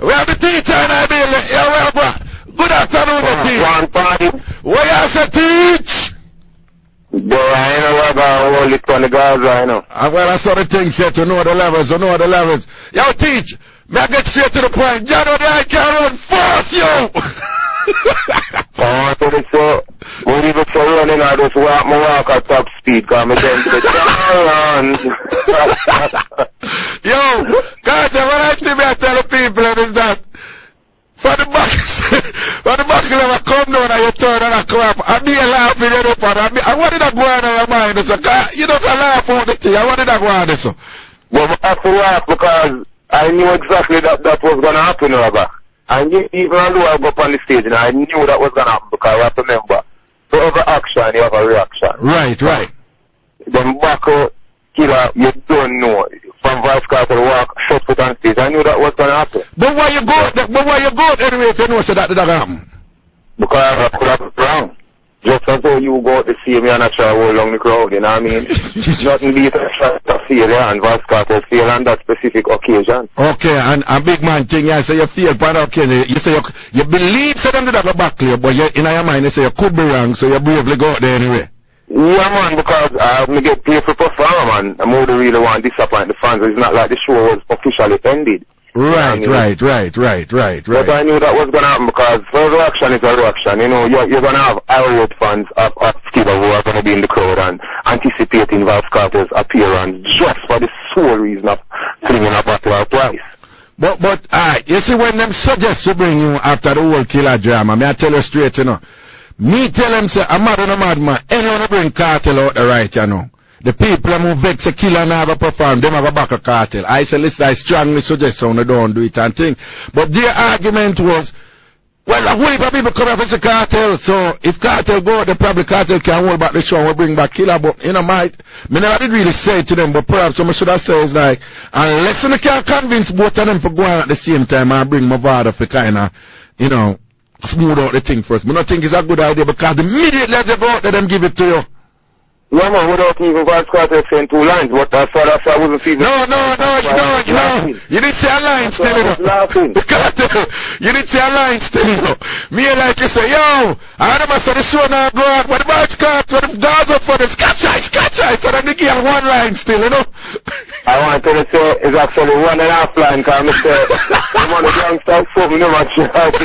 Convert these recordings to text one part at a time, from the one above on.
We have the teacher in the building. Yeah, we have good afternoon, the teacher. One party. What you say, teach? Boy, I know what I hold it on the Gaza, I know. Well, I saw the thing said to know the levels, Yo, teach, may I get straight to the point? John, I can't run fast, yo! I want to say, when you go running, I just walk at top speed, because I'm going to Yo, Carter, what I tell the people is that, for the buckle of a come down and you turn and I come up, I be laughing in the part. I wanted to go on in your mind, so you don't laugh on the thing. I wanted to go on this. Well, I have to laugh because I knew exactly that was going to happen, Robert. And even though I go up on the stage, and I knew that was going to happen because I have to remember, for every action, you have a reaction. Right. Then buckle, killer, you don't know. From Vice Cartel walk, shut foot on stage. I knew that was going to happen. But why you go anyway if you know so that did happen? Because I could have wrong. Just as though you go out to see me and I try to hold along the crowd, you know what I mean? Nothing beat a shot of failure and Vice Cartel fail on that specific occasion. Okay, and a big man thing, yeah, so you feel on the occasion. You say you believe so them did have a back clear, but in your mind you say you could be wrong, so you bravely go out there anyway. Yeah, man, because I get paid for perform and I more really want to disappoint the fans. It's not like the show was officially ended. Right. But I knew that was going to happen because for reaction is a reaction. You know, you're going to have irate fans of Skipper who are going to be in the crowd and anticipating Vice Cartel's appearance just for the sole reason of flinging a bottle or twice. But you see when them suggest to bring you after the whole killer drama, may I tell you straight, you know. Me tell them, say, I'm mad and a madman. Anyone bring Cartel out the right, you know. The people who vex a killer never perform, them have a back of Cartel. I say, listen, I strongly suggest someone don't do it and thing. But their argument was, well, a whole heap of people come up as a Cartel, so if Cartel go, the probably Cartel can hold back the show and will bring back killer. But, you know, me never did really say it to them, but perhaps what I should have said is like, unless you can convince both of them for going at the same time and bring my father for kind of, you know, smooth out the thing first. But I think it's a good idea because immediately they go out there, them give it to you. Yeah, man, without even Vice Cartel saying two lines, but I thought I wasn't feeling. No. You didn't say a line still, you know. You didn't say a line still, you know. Me like you say, yo, I never said the show now go on, but the Vice Cartel, the guards up for the scotch eye, so then they give one line still, you know. I want to say it's actually 1.5 line, because I say, I'm on the youngsters, something no much.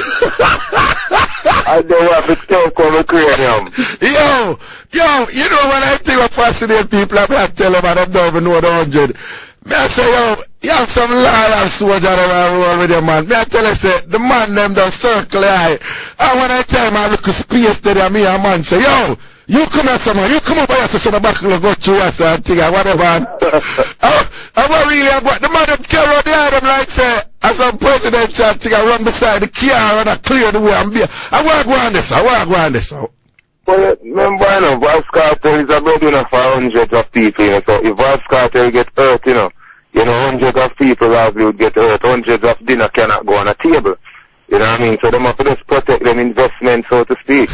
I don't have to talk on the cranium. Yo, you know when I think of fascinating people, I'm not telling them I don't even know the 100. Me I say, yo, you have some loyal soldier around roll with your man. Me I tell you, say, the man them don't circle the eye. And when I tell him I look a space there, me and man say, yo, you come here, someone, you come over here, so the back will go through us and thing and whatever. I'm not really about the man them carry on the eye, them like say, as a president chat thing, I run beside the car and I clear the way and be. I want to go on this. Well, remember, you know, Vice Cartel is a breadwinner for hundreds of people, you know, so if Vice Cartel get hurt, you know, hundreds of people probably would get hurt, hundreds of dinner cannot go on a table, you know what I mean, so they have to just protect them investment, so to speak.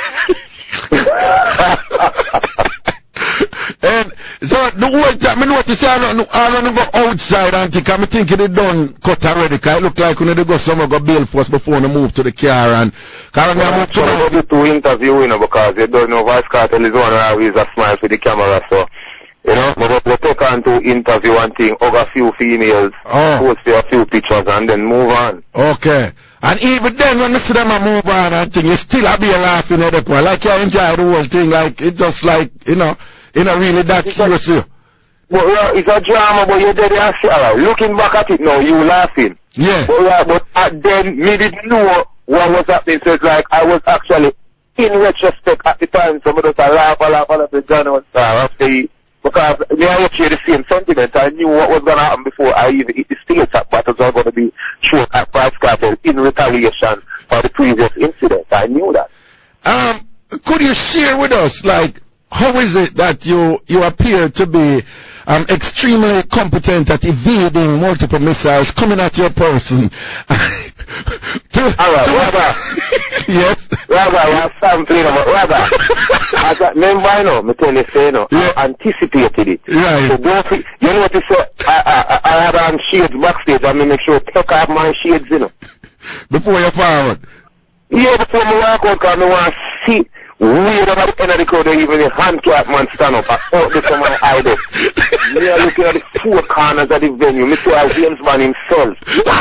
And so the whole time, I know what you say, I don't go outside and think, I'm thinking they done cut already, because it look like when they go somewhere go bail first before they move to the car and currently I'm up to now. To interview, you know, because you don't know Vice Cartel is one who always a smile for the camera, so, you know, we take on to interview and thing, hug a few females, post a few pictures and then move on. Okay. And even then, when I see them move on and thing, you still be laughing at the point. Like you enjoy the whole thing, like, it's just like, you know really that serious. Well, it's a drama, but you're dead and serious. Looking back at it now, you laughing. Yeah. But then, me didn't know what was happening, so it's like, I was actually, in retrospect at the time, somebody was laugh at the John was because me I would share the same sentiment. I knew what was going to happen before I even hit the stage that battles are going to be short at Vice Cartel in retaliation for the previous incident. I knew that. Could you share with us, like, how is it that you appear to be extremely competent at evading multiple missiles coming at your person? Alright, Rabba. Yes? Rabba, you have something about Rabba. I got remember, I know, me tell you, say, you know, yeah. I anticipated it. Right. So don't think, you know what you say, I had on shades backstage, I make sure I take off my shades, you know. Before you forward? Yeah, before I walk out, because I want to see. Weird about the end of the crowd, even the handcap man stand up. I thought this was my idol. We are looking at the four corners of the venue. Me see James Bond himself.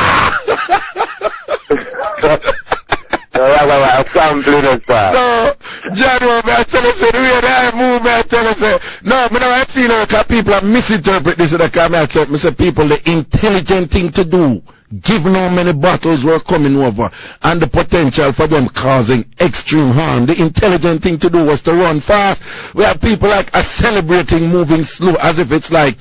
I'm sampling us that. No, John, I tell you, the way I move, I tell you, no, I feel like people are misinterpret this. I say, people, the intelligent thing to do, given how many battles were coming over and the potential for them causing extreme harm, the intelligent thing to do was to run fast. We have people like are celebrating moving slow as if it's like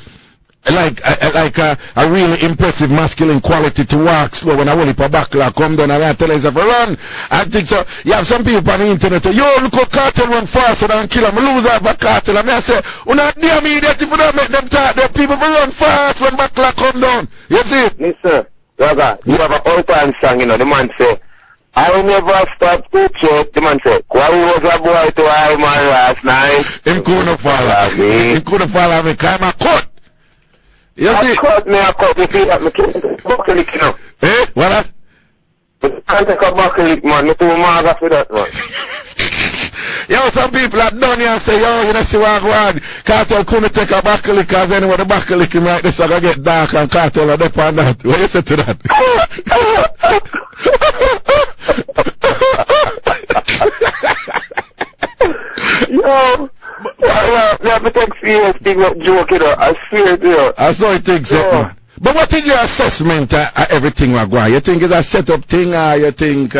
a really impressive masculine quality to walk slow when I will a buckler come down and I tell you run. I think so. You have some people on the internet say, yo, look how cartel run faster than kill them. Lose half a cartel. And I say, not damn idiot if you don't make them talk. The people will run fast when buckler come down. You see? Yes, sir. Raga, you have an all-time song, you know, the man say, I never stop to check. The man say, why was a boy to I man last night? Him couldn't follow me. He couldn't follow me. I'm a cut. You see? I cut. You see that? I can't buckle lick, you know. Eh? What? But I can't take a buckle lick, man. I too mad after that, man. Yo, some people are done here and say, yo, you know, see what go on. Cartel couldn't take a buckle lick because anyway, the buckle lick him right this, so I get dark and cartel are there on that. What you say to that? Yo, you have to take serious thing like joke, you know. I swear to you. I saw it takes up, man. But what is your assessment of everything we're going? You think it's a set-up thing, or you think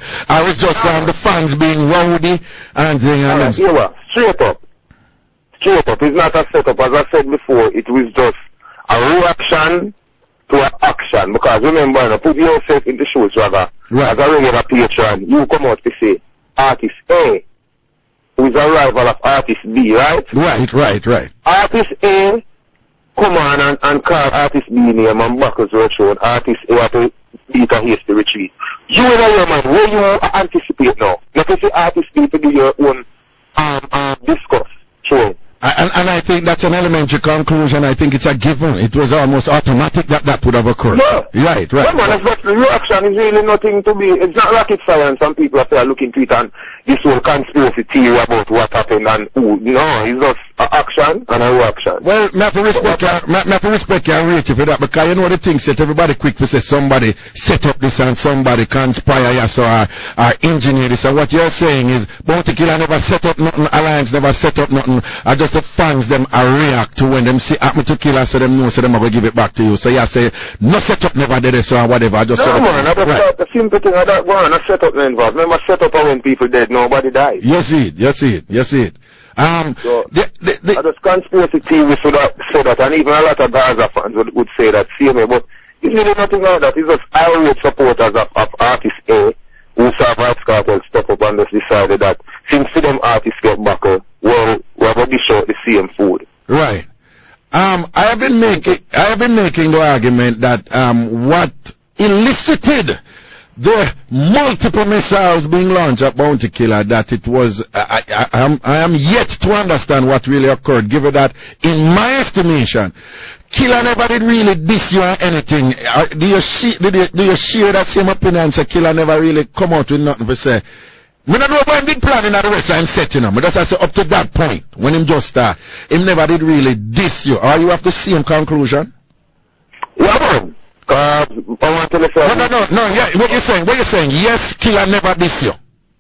I was just the fans being rowdy and things? Yeah, straight up. Straight up. It's not a set-up. As I said before, it was just a reaction to an action. Because remember, you know, put yourself in the shoes, rather. Right. As a regular patron, you come out to say, artist A, who is a rival of artist B, right? Right. Artist A, come on and call artist B name and backers were shown. Artist A have to beat a hasty retreat. You know your man, where you anticipate now? Not to say artist B to do your own discourse. Sure. And I think that's an elementary conclusion. I think it's a given. It was almost automatic that would have occurred. Yeah. Right. Well, man, that's the reaction is really nothing to be. It's not rocket science. Some people are looking to it and this whole conspiracy theory about what happened and who. No, it's just an action and a reaction. Well, me have to respect you and rate you for that, because you know the things that everybody quick to say somebody set up this and somebody conspire yes or engineer this. And what you're saying is Bounty Killer never set up nothing, Alliance never set up nothing. I just the fans them react to when them see happen to Killer, so them know, so them will give it back to you. So you say no set up never did this or whatever. Just no man, the simple thing of that one, a set up no involved. Remember set up when people dead, nobody died. You see it. So, just conspiracy theory so that, and even a lot of Gaza fans would say that, see me, but it's really nothing like that. It's just irate supporters of artist A who saw Vybz Kartel step up and just decided that since them artists get back, well, we're going to dish out the same food. Right. I have been making the argument that what elicited the multiple missiles being launched at Bounty Killer, that it was, I am yet to understand what really occurred, given that, in my estimation, Killer never did really diss you or anything. Do you share that same opinion? So Killer never really come out with nothing to say. I don't know about him did plan in the rest I'm setting him. But that's say up to that point, when him just him never did really diss you. Or you have the same conclusion? Yeah, man. I want to listen. No, yeah, what you're saying, yes, Killer never diss you.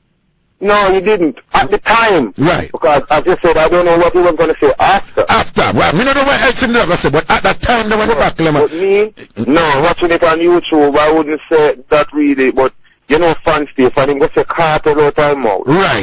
No, he didn't. At the time. Right. Because I just said, I don't know what he was going to say after. Well, we don't know what else him going to say, but at that time, they went back to him. But me, no, watching it on YouTube, I wouldn't say that really, but you know, fan stuff, and him go say Cartel all time out. Right.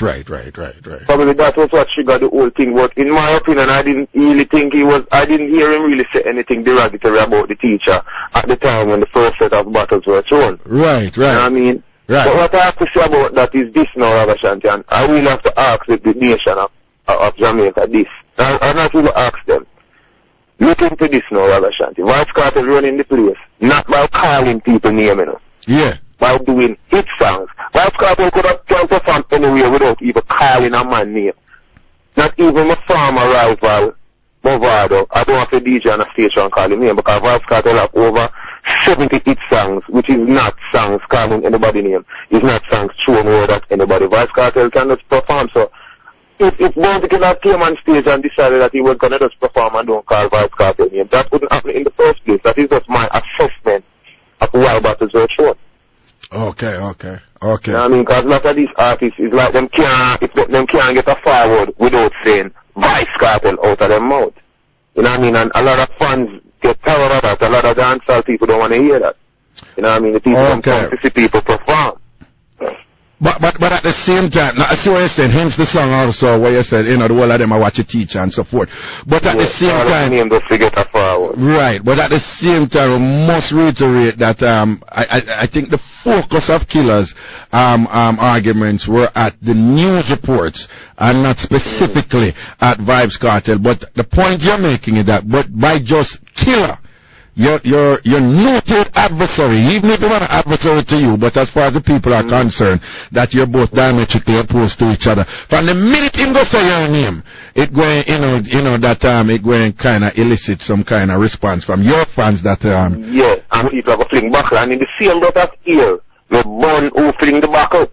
Probably that was what triggered the whole thing, but in my opinion, I didn't really think I didn't hear him really say anything derogatory about the teacher at the time when the first set of battles were thrown. Right. You know what I mean? Right. But what I have to say about that is this now, Rabba Shanti, and I will have to ask the nation, of Jamaica this. And I will ask them, look into this now, Ragga Shanti. Vybz Kartel running the place, not by calling people name, you know. Yeah. By doing hit songs. Vybz Kartel could have come perform anywhere without even calling a man name. Not even my former rival, Movado. I don't have to DJ on a station and call him name because Vybz Kartel have over 70 hit songs, which is not songs calling anybody name. It's not songs throwing word at anybody. Vybz Kartel can just perform. So if Bounty Killer came on stage and decided that he was going to just perform and don't call Vybz Kartel name, that wouldn't happen in the first place. That is just my assessment of why battles were short. Okay. You know what I mean? Because a lot of these artists is like them can't get a forward without saying Vybz Kartel out of their mouth. You know what I mean? And a lot of fans get tired of that. A lot of dancehall people don't want to hear that. You know what I mean? The people don't come to see people perform. But at the same time, now I see what you're saying, hence the song also where you said, you know, the whole of them I watch a teacher and so forth. But at the same time, right, but at the same time, we must reiterate that I think the focus of Killer's arguments were at the news reports and not specifically at Vybz Kartel. But the point you're making is that but by just Killer, your noted adversary, even if you're not an adversary to you, but as far as the people are concerned, that you're both diametrically opposed to each other. From the minute him go say your name, it going, that it going kind of elicit some kind of response from your fans that yeah, and people are going to fling buckle, and in the same breath of ear, the bun who fling the buckle.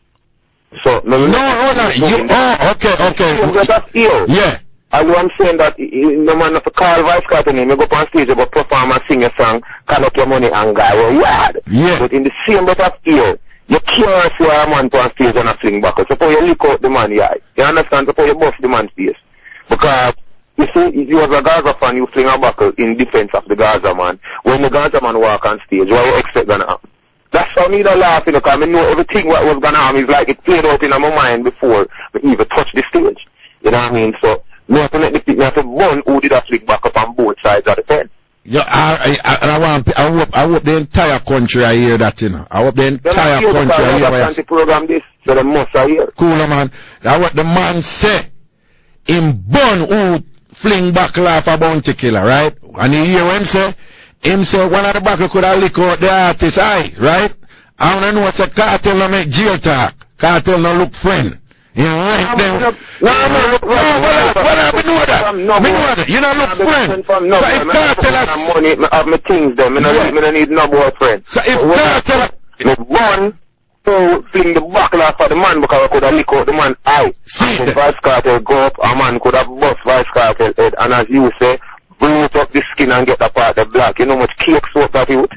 So no, hold on. Okay. Same breath of ear. Yeah. Although I'm saying that no man of a call Vybz Kartel name, you go up on stage, you go perform and sing a song, call up your money and guy, yeah. But in the same breath of ear, you can't see a man on stage and a fling buckle. Suppose you lick out the man, yeah. You understand? Suppose you bust the man's face. Because, you see, if you was a Gaza fan, you fling a buckle in defense of the Gaza man. When the Gaza man walk on stage, what you expect gonna happen? That's how me don't laugh, because I know everything what was gonna happen is like it played out in my mind before we even touch the stage. You know what I mean? So, we have to let the people have to burn who did a flick back up on both sides of the pen. Yeah, I hope the entire country I hear that, you know. I hope the entire country I hear that. Program this, so they must hear. Cool, man. That's what the man say. Him burn who fling back laugh a Bounty Killer, right? And you hear him say one of the back could have lick out the artist eye, right? I don't know what's a Kartel no make jail talk. Kartel no look friend. You know, right there. No, we know that. You don't look friend. So if Kartel has money, I have my things there. I don't need no boyfriend. So if Kartel the one who fling the buckle off for the man because I could have lick out the man eye. See if Vybz Kartel go up, a man could have bust Vybz Kartel head, and as you say, bloat up the skin and get the part of black. You know how much cake soap that you would?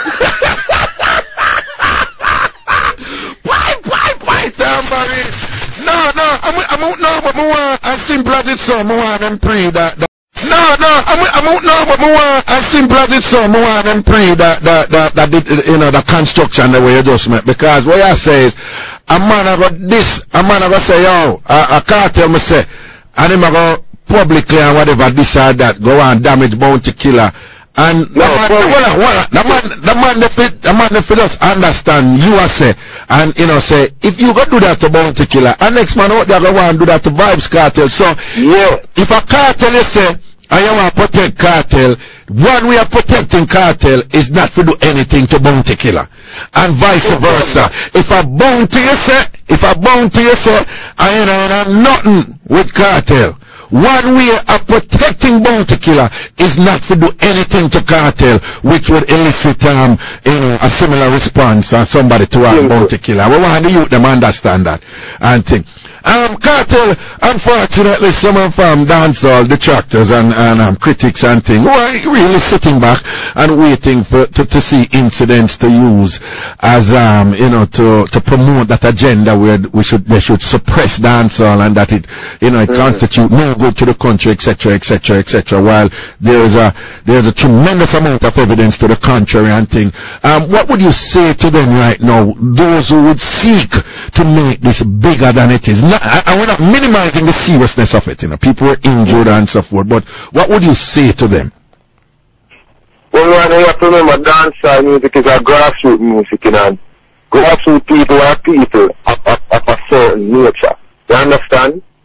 Why, somebody? No, but I want as simple as it's so, I want them pray that. But I want as simple as it's so, I want them pray that the construction the way you just make. Because what I say is, a man got this, a man got say, yo, a Kartel me say, and him go publicly and whatever, this or that, go and damage Bounty Killer. And the man that fit us understand you are say, and you know say, if you go do that to Bounty Killer, and next man out there go and do that to Vybz Kartel. So yeah, if a Kartel you say, I want to protect Kartel, one way of protecting Kartel is not to do anything to Bounty Killer, and vice versa. If a Bounty you say, I ain't nothing with Kartel. One way of protecting Bounty Killer is not to do anything to Kartel, which would elicit a similar response on somebody to our Bounty Killer. We want the youth them understand that and think. Kartel, unfortunately, some of dancehall detractors and critics and things who are really sitting back and waiting to see incidents to use as to promote that agenda where they should suppress dancehall and that it constitute no good to the country, etc. While there is a tremendous amount of evidence to the contrary and thing. What would you say to them right now, those who would seek to make this bigger than it is? And we're not minimizing the seriousness of it, people were injured and so forth, but what would you say to them? Well, you have to remember dancehall music is a grassroots music, grassroots people are people of a certain nature. You understand?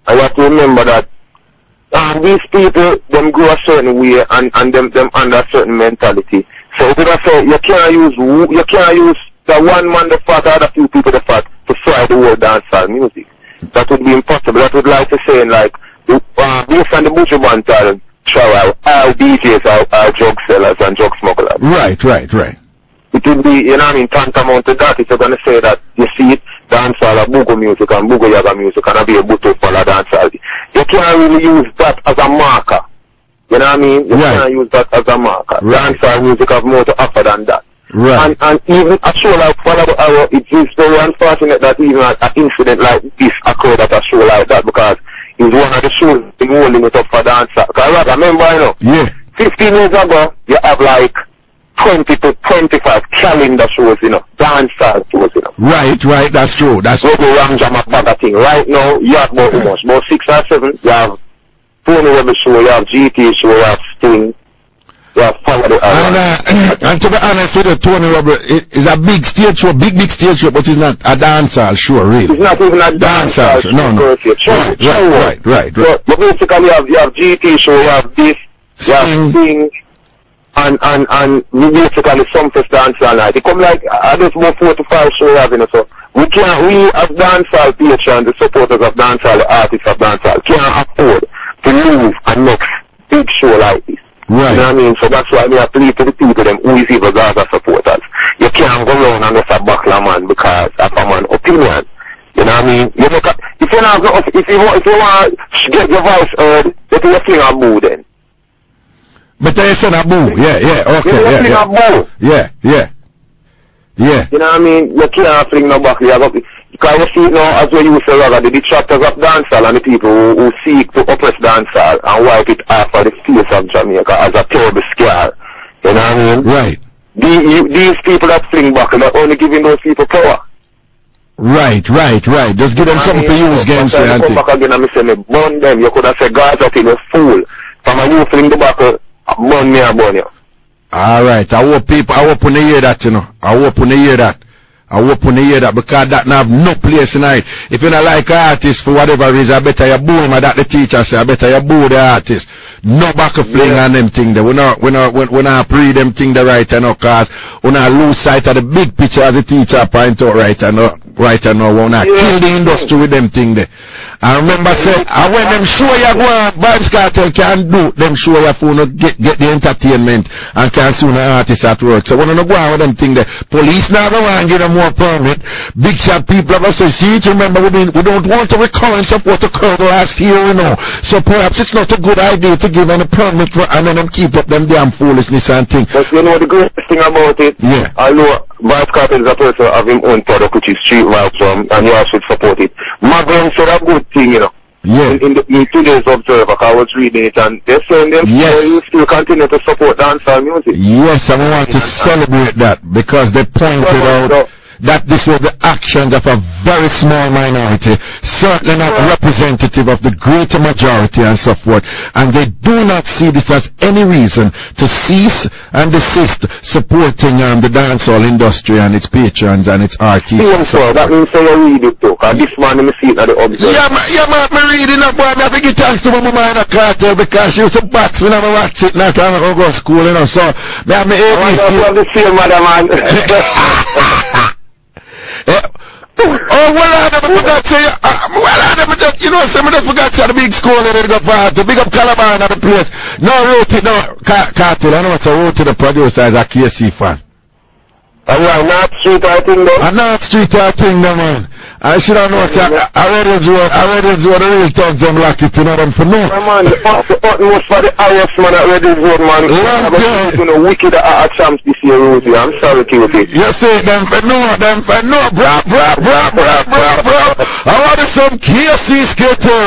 I have to remember that these people, them grow a certain way and them under a certain mentality. So if I say you can't use the one man the fat or the few people the fat to fry the whole dancehall music. That would be impossible. That would like to say like based on the Buju Banton trial, all DJs are drug sellers and drug smugglers. Right. It would be, you know what I mean, tantamount to that if you're gonna say that you see it, dancehall or Bugo music and Bugo Yaga music and a be able to follow dancehall. You can't really use that as a marker. You know what I mean? You can't use that as a marker. Dancehall music have more to offer than that. Right. And even a show like Follow the Arrow, it is very unfortunate that even an incident like this occurred at a show like that because it's one of the shows in holding it up for dancehall. Because I remember, you know, 15 years ago, you have like 20 to 25 calendar shows, you know, dancehall shows, you know. Right, that's true. That's true. The Ram Jam Bag thing. Right now, you have about 6 or 7. You have Tony Rebel show, you have GT show, you have Sting, you have Follow the Arrow. And to be honest with you, Tony Rebel is a big stage show, big stage show, but it's not a dancehall show, really. It's not even a dancehall show. No. Right. But basically, you have GT show, you have this, you have Sting. And basically some first dancehall night. It come like just more 4 to 5 shows having it. So we as dancehall patrons, the supporters of dancehall, the artists of dancehall, can't afford to lose a next big show like this. Right. You know what I mean? So that's why we appeal to the people them who is even Gaza supporters. You can't go around and just a buckler man because of a man opinion. You know what I mean? You look at, if you want to get your voice heard, you can fling a boo then. But they said a boo, okay, yeah. You know what I mean? You can't fling no back, because you see now, as we used to rather, the detractors of dancehall and the people who seek to oppress dancehall and wipe it off of the face of Jamaica as a terrible scar. You know what I mean? Right. These people that fling back are only giving those people power. Right. Just give them something to use against them. I come back again and say, me burn them. You could have said, Gaza till you fool. From a you fling the back, burn me and burn you. Alright, I hope when they hear that, you know. I hope when they hear that because that not have no place in it. If you don't like artist for whatever reason, I better you boo him, that the teacher say, I better you boo the artist. No back of fling on them thing there. We not pre them thing there right now, cause we not lose sight of the big picture as the teacher point out right now. We not kill the industry with them thing there. I remember say, when them show you go on, Vybz Kartel can do, them show you for not get the entertainment and can soon an artist at work. So when you go on with them thing there, police now go and give them more permit. Big shot people have said, see, remember we don't want a recurrence of what occurred last year, you know. So perhaps it's not a good idea to give any permit for, and then them keep up them damn foolishness and thing. But you know the greatest thing about it? Yeah. Although Vybz Kartel is a person of his own product, which is street vibes, and you all should support it. Magnum said a good thing, you know. Yeah. In today's Observer, I was reading it, and they're saying them you still continue to support dancehall music. Yes, I want to celebrate that because they pointed out that this was the actions of a very small minority, certainly not representative of the greater majority and so forth, and they do not see this as any reason to cease and desist supporting the dancehall industry and its patrons and its artists. Yeah, so that means you read it too, because this man me see it at the Observer. Yeah, man, me reading that boy, I think it thanks to my Minor Kartel because she was a box when I watch it, not time I go to school, you know, so me have my ABC. I want to see madam man. I forgot to say, you know, some of us forgot to say the big school and they got far to big up Calabar and the place. No, wrote it, no, Kartel, I know what I wrote to the producer as a KC fan. Alright, North Street, I think, though. North Street, I think, though, man. I should have known, I read it what the real thugs them like it, you know, them for no. Man, the utmost for the highest man at Red Road, man. You know, wicked at champs this year, Rosie. I'm sorry, Cutie. You say, them for no, bra. I wanted some KC skater.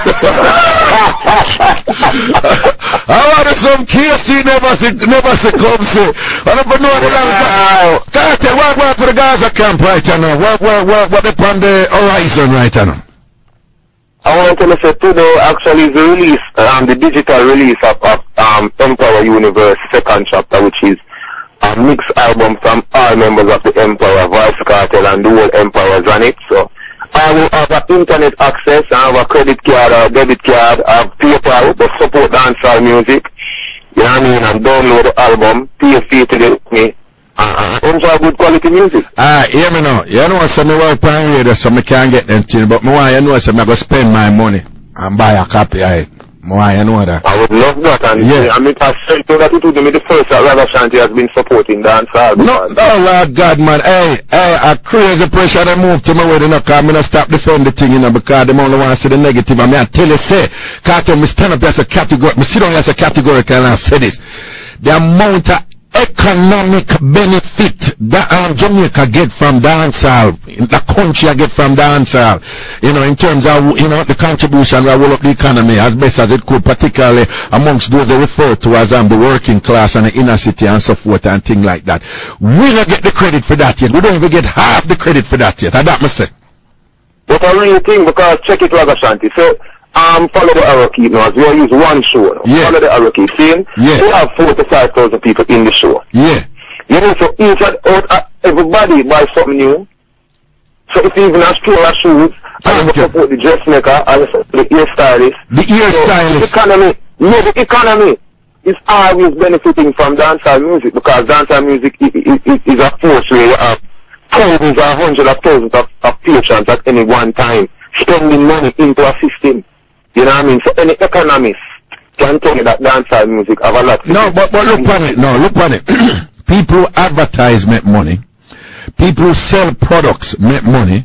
I wanted some KC never say come say. I don't know Kartel, what for the Gaza camp right now? What they on the horizon right now? I want to say today actually is the release, the digital release of Empower Universe second chapter, which is a mixed album from all members of the Empower, Vybz Kartel and the whole Empowers on it. So I will have internet access, I have a credit card or a debit card, I have PayPal, but support dancehall music. You know what I mean? And download the album, pay a fee to me, enjoy good quality music. Hear me now. You know, so me work on radio, so me can't get them things, but me want you know, so me go spend my money and buy a copy of it. You know that. I would love that, and I mean, I said that it would be the first that Ragga Shanty has been supporting dancehall. No, Lord God, man. Hey, a crazy pressure they move to me with it, because I'm going to stop defending the thing, you know, because they only want to see the negative. I mean, I tell you, say, Carter, me stand up as a category, me sit down as a categorical and I say this. The amount of economic benefit that Jamaica get from dancehall, the country I get from dancehall, you know, in terms of, you know, the contribution that will up the economy as best as it could, particularly amongst those they refer to as the working class and the inner city and so forth and things like that. We don't get the credit for that yet. We don't even get half the credit for that yet. And that must say. But I really think, because check it, Ragga Shanty. So, follow the arrow key now, as we use one show now. Yeah. Follow the arrow key. See? Yeah. We have 4,000 to 5,000 people in the show. Yeah. You know, so each everybody buys something new. So if you even have pair of shoes, and you support the dressmaker, and the hairstylist. The hairstylist. So the economy is always benefiting from dancehall music, because dancehall music is a force where you have thousands or hundreds of thousands of patrons at any one time spending money into a system. You know what I mean? So any economist can tell you that dancehall music have a lot to No, but look on it. No, look on it. People advertise, make money. People sell products, make money.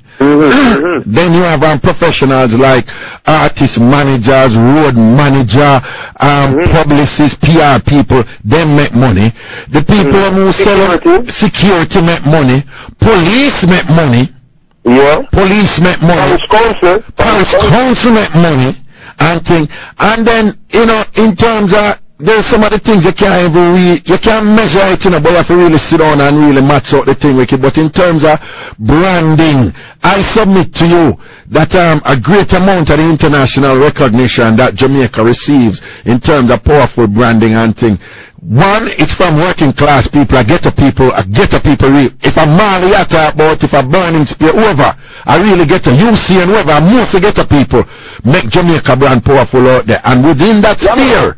Then you have professionals like artist managers, road manager, publicists, PR people, they make money. The people who sell security make money. Police make money. Yeah. Police make money. Parish council make money. And thing. And then, you know, in terms of, there's some of the things you can't even you can't measure it, you know, but you have to really sit down and really match out the thing with it. But in terms of branding, I submit to you that a great amount of the international recognition that Jamaica receives in terms of powerful branding and thing. One, it's from working class people, ghetto people real. If a Marley I talk about, if a Burning Spear, whoever, I really get a UC and whoever, most ghetto people make Jamaica brand powerful out there. And within that sphere,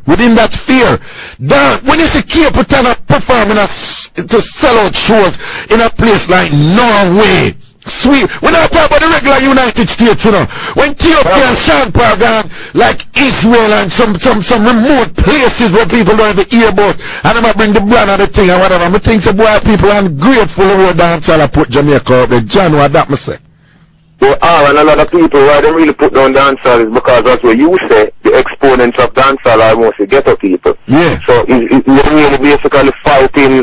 when you see Cape Town performing to sell out shows in a place like Norway, sweet. We're not talking about the regular United States, you know. When Ethiopia and Sean Park gone, like Israel and some remote places where people don't even hear about, and I'm going to bring the brand of the thing and whatever. I think some boy people are grateful of what dancehall I put Jamaica up there. John, what that must say? They are, and a lot of people, why they really put down dancehall is because that's what you say, the exponents of dancehall are mostly ghetto people. Yeah. So it's really basically fighting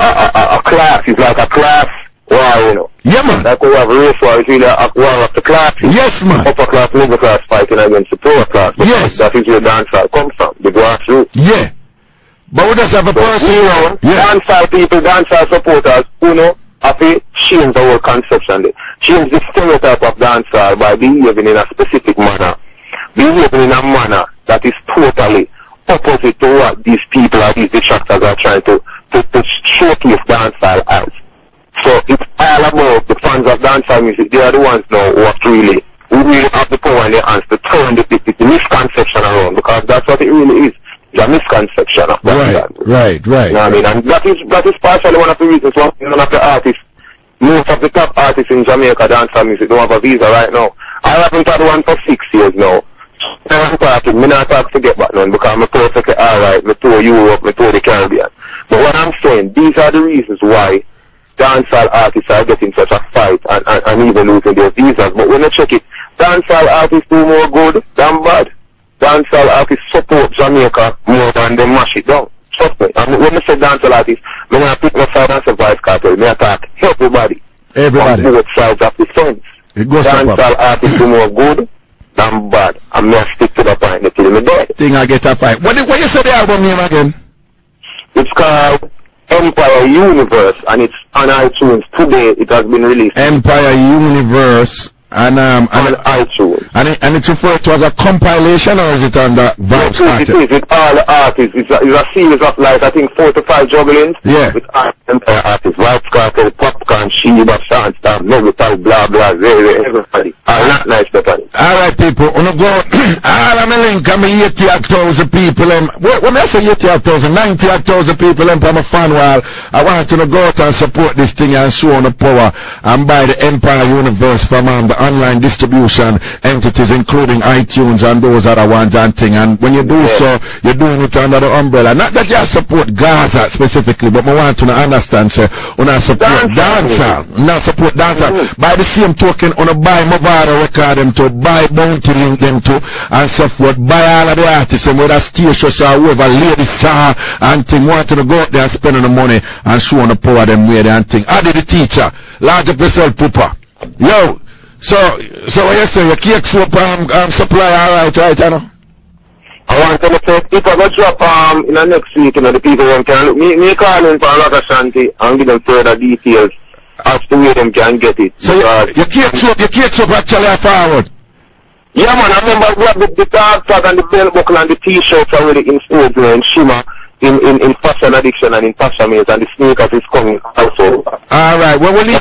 a class. It's like a class war, you know. Yeah, man. Like we have a race war, it's really a war of the classes. Yes, man. Upper class, middle class fighting against the poor class. Yes. That is where dancehall comes from, the grassroots. Yeah. But we just have a person, dancehall people, dancehall supporters, who know, have to change the whole conception. Change the stereotype of dancehall by behaving in a specific manner. Behaving in a manner that is totally opposite to what these people or these detractors are trying to showcase dancehall as. So it's all about the fans of dancehall music. They are the ones now who have to really have the power in their hands to turn the misconception around, because that's what it really is. It's a misconception of dancehall. Right. You know what I mean? And that is partially one of the reasons why none of the artists, most of the top artists in Jamaica dancehall music don't have a visa right now. I haven't had one for 6 years now. I'm not talking to get back none, because I'm perfectly alright. Me tour Europe, me tour the Caribbean. But what I'm saying, these are the reasons why dancehall artists are getting such a fight and even losing their visas. But when you check it, dancehall artists do more good than bad. Dancehall artists support Jamaica more than they mash it down. Trust me. And when I say dancehall artists, I'm going to pick my side and say Vice Cartel. I attack everybody. On both sides of the fence. Dancehall artists do more good than bad. I'm going to stick to the point until I'm dead. Think I get a fight. What you say the album name again? It's called Empire Universe, and it's on iTunes. Today it has been released. Empire Universe and on iTunes. And it's referred to as a compilation, or is it on the Vibes Cartel? It is with all the artists. It's a series of, like, I think 4 to 5 jugglings. Yeah. With Empire artists, Vibes Cartel, Pop Popcorn, Sheba, Sandstorm, Novital, blah, blah, everybody. Not nice, Stephanie. Alright, people, on the go, all of my link, I'm 88,000 people, when I say 88,000, 98,000 people, I'm a fan wall. I want to go out and support this thing and show on the power and buy the Empire Universe from the online distribution entities, including iTunes and those other ones and thing. And when you do so, you're doing it under the umbrella. Not that you support Gaza specifically, but I want to understand, sir, when I support dancehall, not support dancehall. By the same token, on a buy Mavado record them to, buy Bounty link them to, and so forth, buy all of the artists, and whether stations or whoever, ladies saw and thing, want to go out there and spend the money and show on the power them way and thing. I did the teacher, large up yourself, Poopa. Yo, so what you say, your cake soap supply alright, right, you know? I want to say, if I go drop in the next week, you know, the people can look, me call in for a lot of Shanti and give them further details as to where them can get it. So your cake soap actually are forward? Yeah, man, I remember grab the dog tag and the belt buckle and the t-shirts already in stores and Shima in Fashion Addiction and in Fashion Maze, and the sneakers is coming also. Alright, well we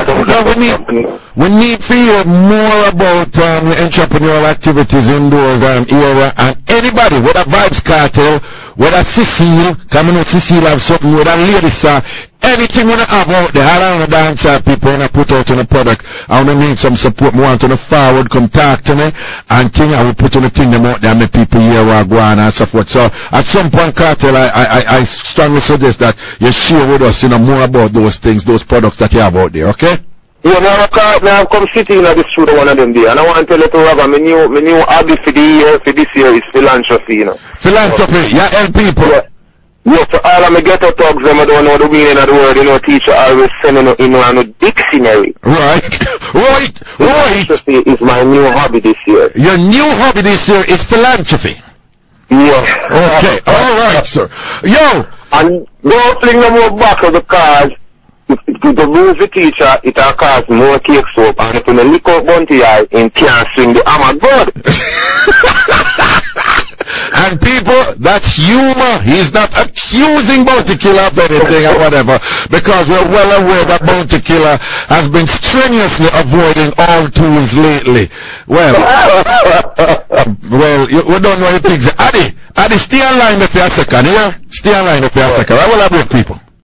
need to hear more about entrepreneurial activities indoors and area, and anybody, whether Vibes Cartel, whether Cecile, coming with Cecile have something, whether Ladies, anything we have out there, I don't know dancer people when I put out on a product, I want to need some support, I want to forward, come talk to me, and thing, I will put on a thing them out there, make people hear what go on and so forth. So, at some point, Cartel, I strongly suggest that you share with us, you know, more about those things, those products that you have out there, okay? Yeah, now I come sitting in the studio one of them day, and I want to tell you to have my new hobby for this year is philanthropy, you know. Philanthropy, yeah, help people. Yeah, so all of my ghetto thugs, them I don't know the meaning of the word, you know, teacher always sending in a dictionary. Right. Philanthropy is my new hobby this year. Your new hobby this year is philanthropy? Yeah. Okay, alright, sir. Yo! And don't fling no more back because if you lose the teacher, it will cause more cake soap, and if you lick out Bounty eye, it can't swing the hammer good. And people, that's humor. He's not accusing Bounty Killer of anything or whatever, because we're well aware that Bounty Killer has been strenuously avoiding all tools lately. Well, we don't know what he thinks. Adi, stay online with your second, yeah? Stay online with your second. I will have people.